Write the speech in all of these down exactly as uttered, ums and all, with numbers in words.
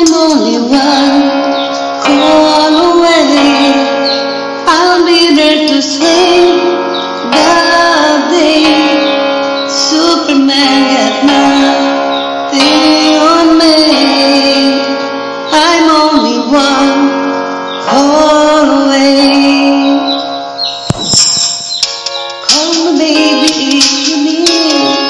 I'm only one call away. I'll be there to save the day. Superman got nothing on me. I'm only one call away. Call me baby if you need me.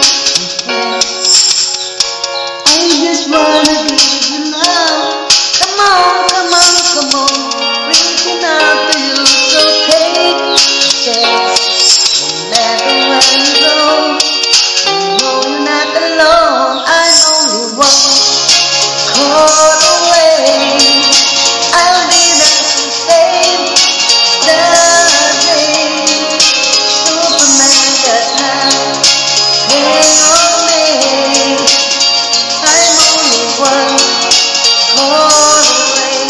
I just wanna give you love. Come on, come on, come on. Reaching out to you, so take steps. No matter where you go, you know you're not alone. I'm only one call away. I'll be there to save the day. Superman got nothing on me. I'm only one call away.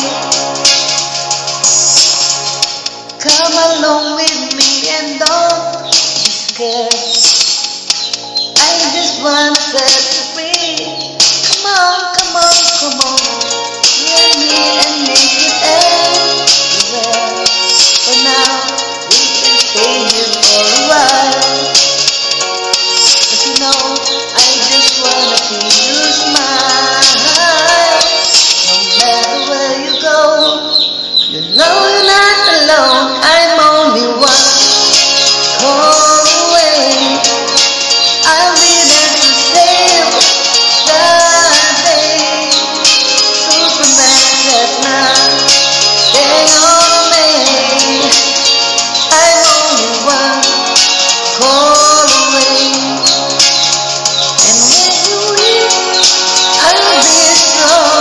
Come along with me and don't be scared. I just want to set you free. Come on, come on, come on. Hear me and make it everywhere. For now, we can stay here for a while. But you know, I just wanna see you smile. No matter where you go, you know you're not alone. I'm only one call away. I'll be there to save the day. Superman got nothing on me. I'm only one call away. And when you leave, I'll be strong.